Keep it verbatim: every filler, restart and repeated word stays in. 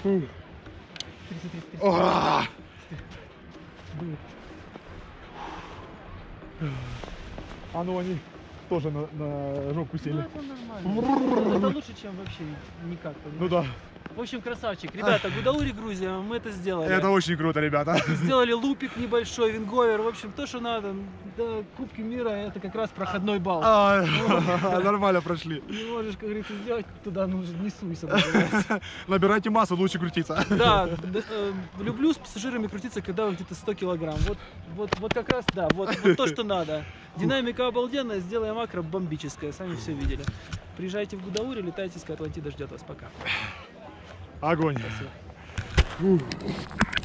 Фу. А ну они тоже на, на жопу сели. Ну, это нормально. Это лучше, чем вообще никак. Ну да. В общем, красавчик. Ребята, Гудаури, Грузия, мы это сделали. Это очень круто, ребята. Сделали лупик небольшой, винговер. В общем, то, что надо. Да, Кубки мира это как раз проходной балл. А, нормально прошли. Не можешь, как говорится, сделать, туда нужно, не суйся. Набирайте массу, лучше крутиться. Да, э, люблю с пассажирами крутиться, когда вы где-то сто килограмм. Вот, вот, вот как раз, да, вот, вот то, что надо. Динамика обалденная, сделаем акро бомбическая, сами все видели. Приезжайте в Гудаури, летайте, Скай Атлантида ждет вас. Пока. Огонь. Спасибо.